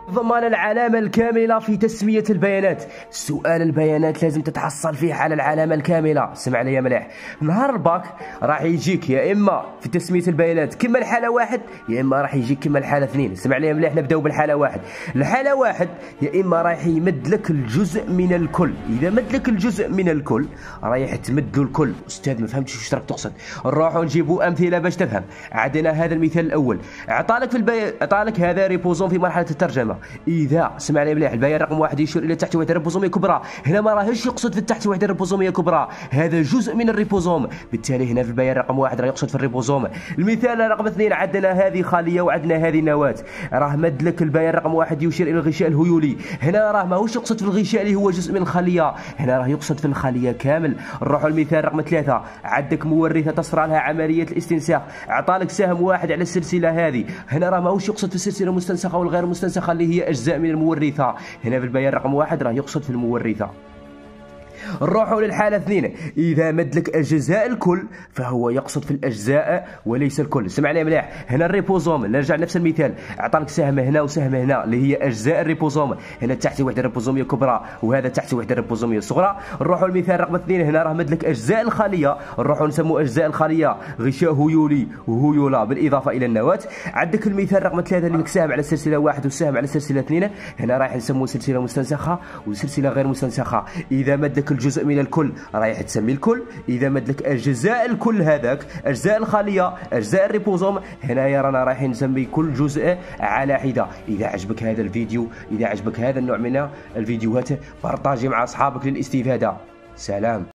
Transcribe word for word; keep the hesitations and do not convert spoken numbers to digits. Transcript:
ضمان العلامة الكاملة في تسمية البيانات. سؤال البيانات لازم تتحصل فيه على العلامة الكاملة. سمع لي مليح، نهار الباك راح يجيك يا إما في تسمية البيانات كما الحالة واحد، يا إما راح يجيك كما الحالة اثنين. سمع لي مليح، نبداو بالحالة واحد. الحالة واحد يا إما راح يمد لك الجزء من الكل. إذا مد لك الجزء من الكل رايح تمد له الكل. أستاذ ما فهمتش واش راك تقصد. نروحوا نجيبوا أمثلة باش تفهم. عندنا هذا المثال الأول، عطالك في البي... عطالك هذا ريبوزوم في مرحلة الترجمة. إذا سمع لي مليح، البيان رقم واحد يشير إلى تحت وحدة ريبوزومية كبرى. هنا ما راهش يقصد في التحت وحدة ريبوزومية كبرى، هذا جزء من الريبوزوم. بالتالي هنا في البيان رقم واحد راه يقصد في الريبوزوم. المثال رقم اثنين، عندنا هذه خلية وعندنا هذه نواة. راه مد لك البيان رقم واحد يشير إلى الغشاء الهيولي. هنا راه ماهوش يقصد في الغشاء اللي هو جزء من الخلية، هنا راه يقصد في الخلية كامل. نروحوا المثال رقم ثلاثة، عندك مورثة تصرى لها عملية الاستنساخ. عطالك سهم واحد على السلسلة هذه. هنا راه ماهوش يقصد في السلسلة المستنسخة والغير مستنسخة اللي هي أجزاء من المورثة. هنا في البيان رقم واحد راه يقصد في المورثة. نروحوا للحالة اثنين، إذا مد لك أجزاء الكل فهو يقصد في الأجزاء وليس الكل. سمع لي مليح، هنا الريبوزوم، نرجع لنفس المثال، أعطاك سهم هنا وسهم هنا اللي هي أجزاء الريبوزوم. هنا تحت وحدة ريبوزومية كبرى وهذا تحت وحدة ريبوزومية صغرى. نروحوا للمثال رقم اثنين، هنا راه مد لك أجزاء الخلية. نروحوا نسموا أجزاء الخلية غشاء هيولي وهيولا بالإضافة إلى النواة. عندك المثال رقم ثلاثة اللي لك سهم على سلسلة واحد وسهم على سلسلة اثنين. هنا رايح نسموا سلسلة مستنسخة وسلسلة غير مستنسخة. إذا مد لك الجزء من الكل رايح تسمي الكل. اذا مد لك اجزاء الكل هذاك اجزاء الخليه اجزاء الريبوزوم، هنايا رانا رايحين نسمي كل جزء على حده. اذا عجبك هذا الفيديو، اذا عجبك هذا النوع من الفيديوهات، بارطاجي مع اصحابك للاستفاده. سلام.